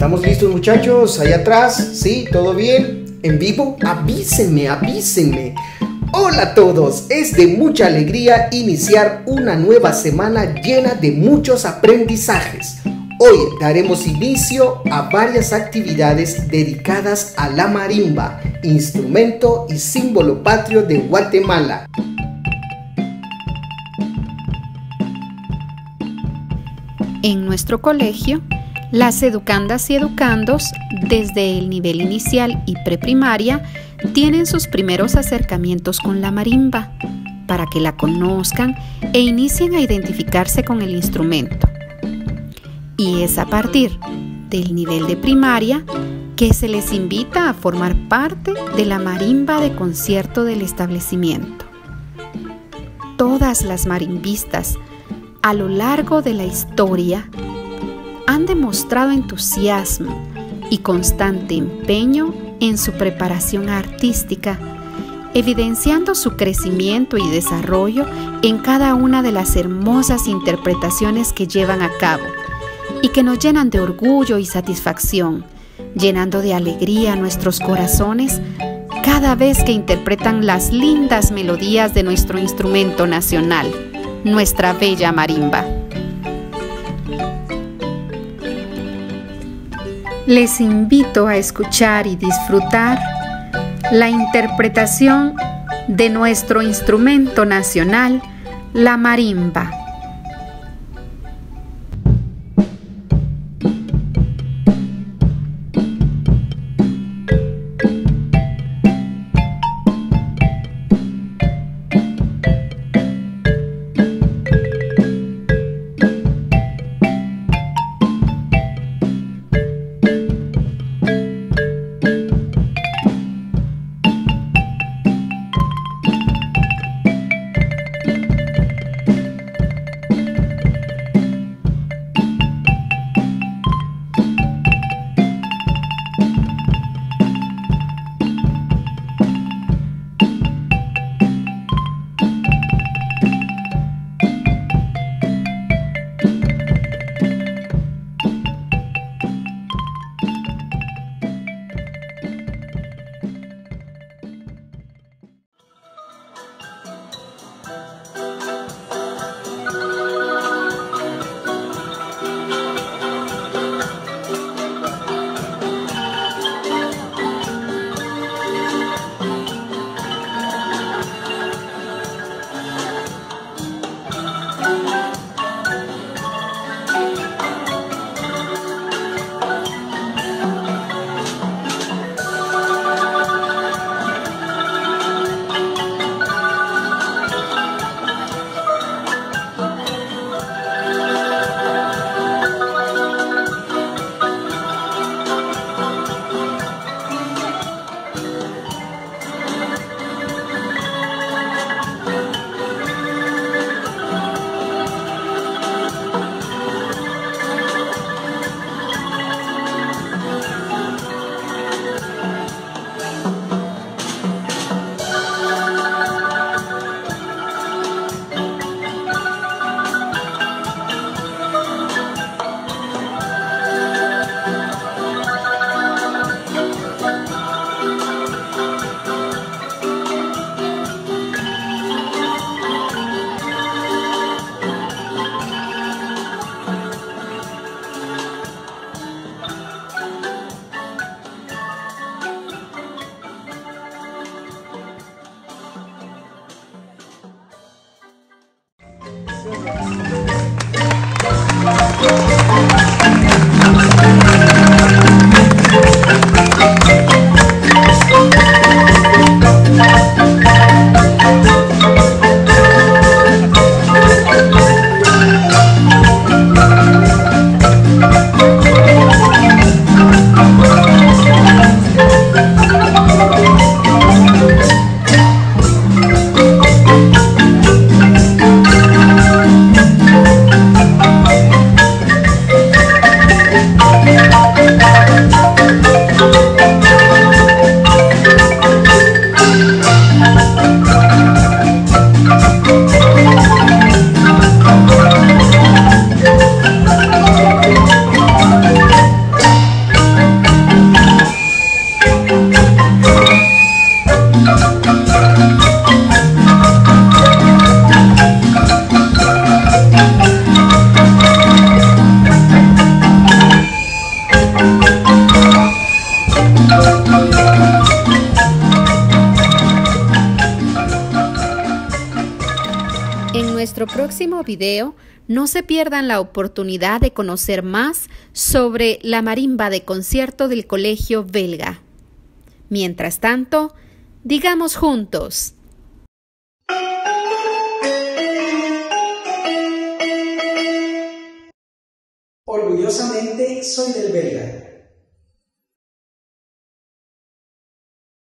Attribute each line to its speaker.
Speaker 1: ¿Estamos listos, muchachos? Allá atrás, ¿sí? ¿Todo bien? ¿En vivo? Avísenme, avísenme. Hola a todos, es de mucha alegría iniciar una nueva semana llena de muchos aprendizajes. Hoy daremos inicio a varias actividades dedicadas a la marimba, instrumento y símbolo patrio de Guatemala.
Speaker 2: En nuestro colegio, las educandas y educandos, desde el nivel inicial y preprimaria, tienen sus primeros acercamientos con la marimba, para que la conozcan e inicien a identificarse con el instrumento. Y es a partir del nivel de primaria que se les invita a formar parte de la marimba de concierto del establecimiento. Todas las marimbistas, a lo largo de la historia, han demostrado entusiasmo y constante empeño en su preparación artística, evidenciando su crecimiento y desarrollo en cada una de las hermosas interpretaciones que llevan a cabo y que nos llenan de orgullo y satisfacción, llenando de alegría nuestros corazones cada vez que interpretan las lindas melodías de nuestro instrumento nacional, nuestra bella marimba. Les invito a escuchar y disfrutar la interpretación de nuestro instrumento nacional, la marimba. nuestro próximo video, no se pierdan la oportunidad de conocer más sobre la marimba de concierto del Colegio Belga. Mientras tanto, digamos juntos:
Speaker 1: orgullosamente soy del Belga.